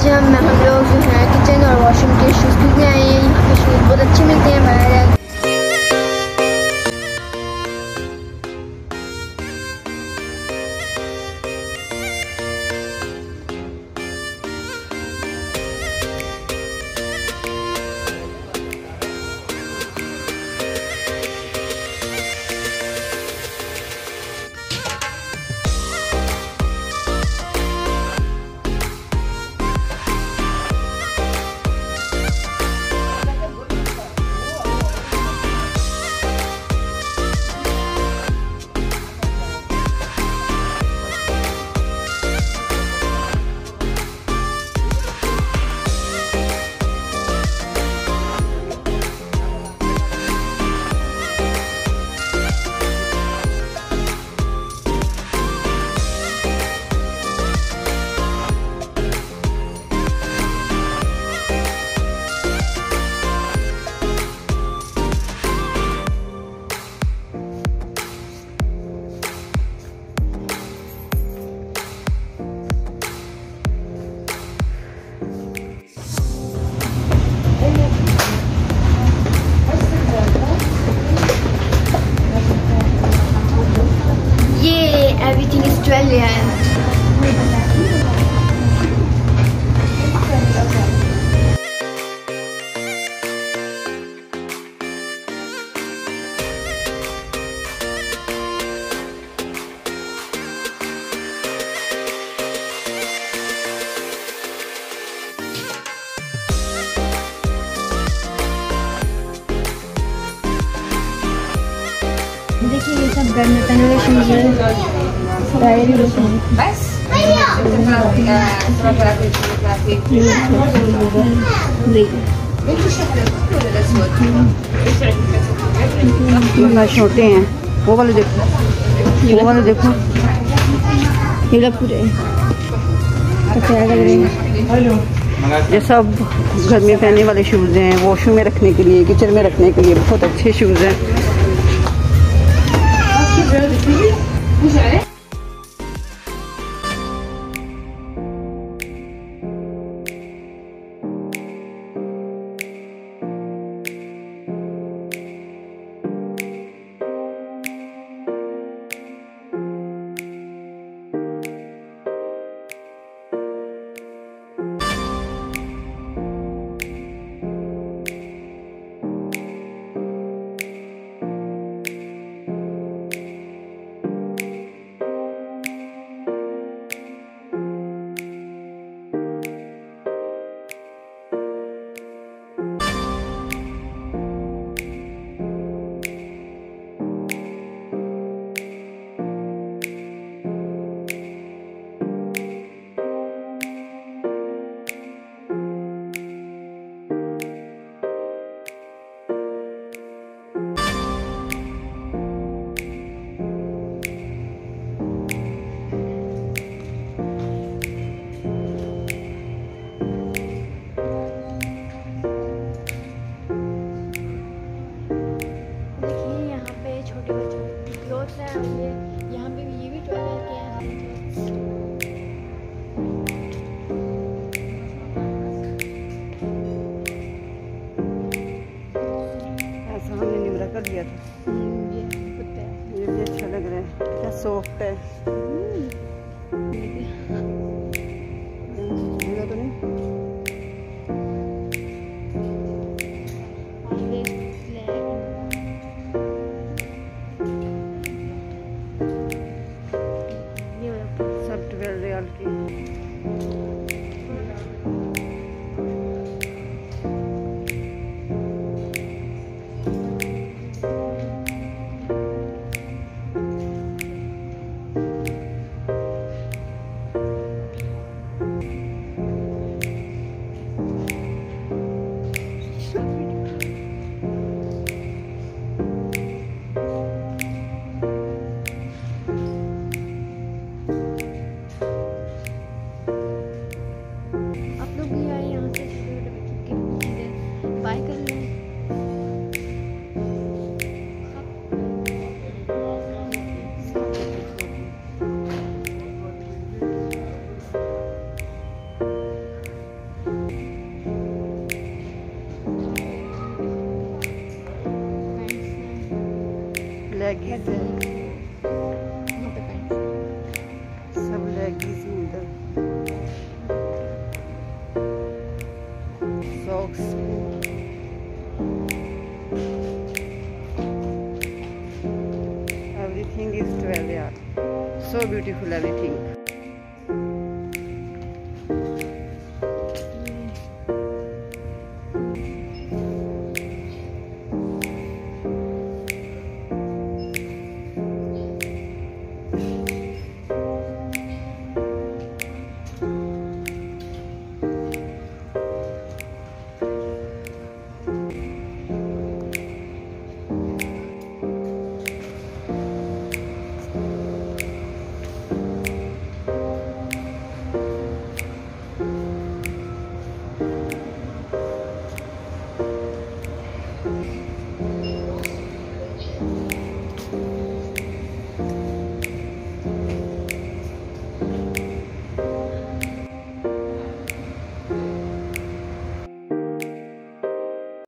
हम लोग जो है किचन और वॉशरूम के शूज़ खरीदने आए हैं। यहाँ पे शूज़ बहुत अच्छे मिलते हैं बाहर। Everything is 12 riyal. देखिए ये सब बैडमिंटन वाले शूज़ हैं। बस छोटे हैं। वो वाले देखो, वो वाले देखो, ये लोग पूरे क्या लग रहे हैं। ये सब घर में पहनने वाले शूज़ हैं, वॉशरूम में रखने के लिए, किचन में रखने के लिए बहुत अच्छे शूज़ हैं। यहाँ पे ये भी 12 के हैं। ऐसा हमने निवरा कर दिया था। ये भी अच्छा लग रहा है, क्या सॉफ्ट है। तो नहीं सब 12 रियाल की। लेगीज है, सब लेगीज हैं इधर, सॉक्स, everything is 12 यार, so beautiful everything.